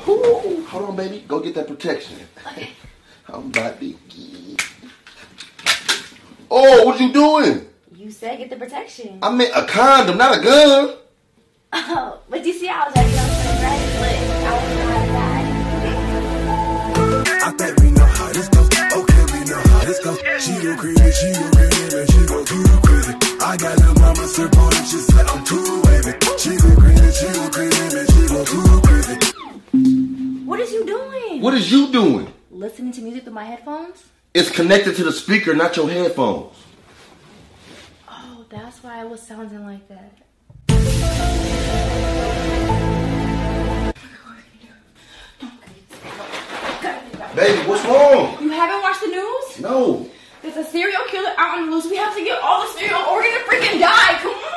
Ooh, hold on, baby. Go get that protection. Okay. I'm about to get... Oh, what you doing? You said get the protection. I meant a condom, not a gun. Oh, but you see, I was already on the right foot. I was not I bet we know how this goes. Okay, we know how this goes. She go crazy, and she go too crazy. I got the mama support and she said I'm too wavy. She go crazy, and she go too crazy. What is you doing? What is you doing? Listening to music through my headphones? It's connected to the speaker, not your headphones. Oh, that's why I was sounding like that. Baby, what's wrong? You haven't watched the news? No. There's a serial killer out on the loose. We have to get all the serial organs to freaking die. Come on.